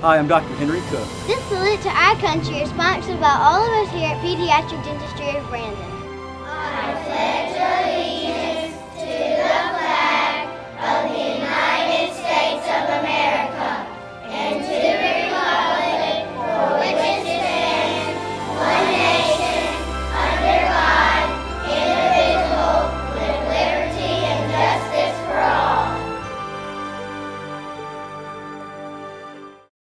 Hi, I'm Dr. Henry Cook. This salute to our country is sponsored by all of us here at Pediatric Dentistry of Brandon.